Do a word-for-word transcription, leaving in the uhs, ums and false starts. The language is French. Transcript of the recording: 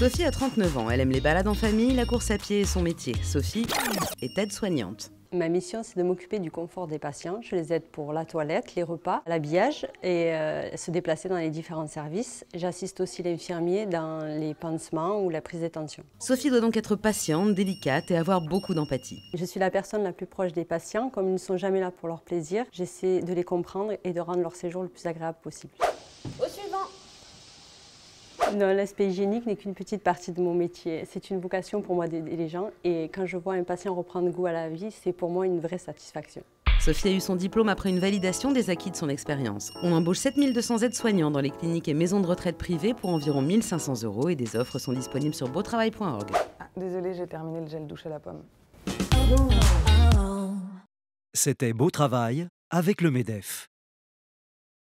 Sophie a trente-neuf ans, elle aime les balades en famille, la course à pied est son métier. Sophie est aide-soignante. Ma mission, c'est de m'occuper du confort des patients. Je les aide pour la toilette, les repas, l'habillage et euh, se déplacer dans les différents services. J'assiste aussi l'infirmier dans les pansements ou la prise des tensions. Sophie doit donc être patiente, délicate et avoir beaucoup d'empathie. Je suis la personne la plus proche des patients. Comme ils ne sont jamais là pour leur plaisir, j'essaie de les comprendre et de rendre leur séjour le plus agréable possible. Au suivant. Non, l'aspect hygiénique n'est qu'une petite partie de mon métier. C'est une vocation pour moi d'aider les gens et quand je vois un patient reprendre goût à la vie, c'est pour moi une vraie satisfaction. Sophie a eu son diplôme après une validation des acquis de son expérience. On embauche sept mille deux cents aides-soignants dans les cliniques et maisons de retraite privées pour environ mille cinq cents euros et des offres sont disponibles sur beau travail point org. Ah, désolée, j'ai terminé le gel douche à la pomme. C'était Beau Travail avec le MEDEF.